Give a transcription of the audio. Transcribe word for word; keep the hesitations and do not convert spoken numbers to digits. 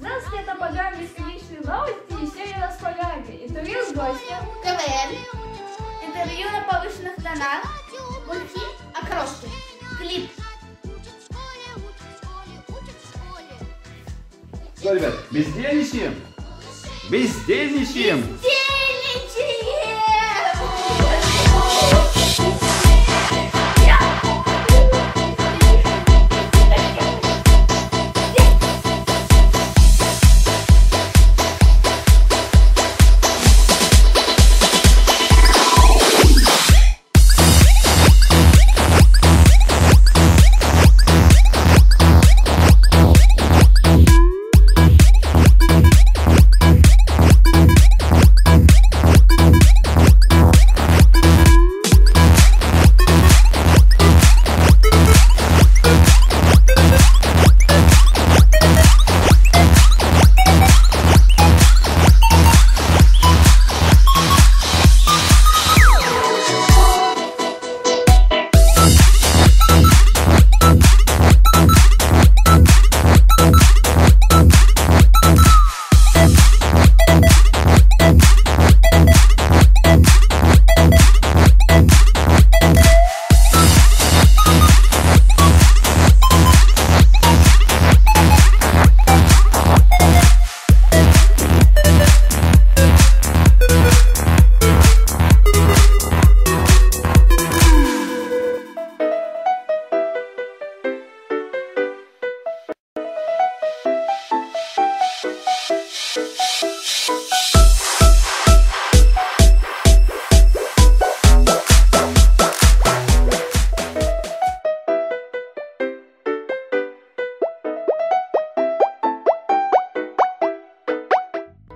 шестнадцать лет обожаем бесконечные новости и серии располагания. Интервью с гостем. КВН. Интервью на повышенных тонах. Мультфильм о крошке. Клип. Что, ребят, бездельничаем? Бездельничаем! Бездельничаем!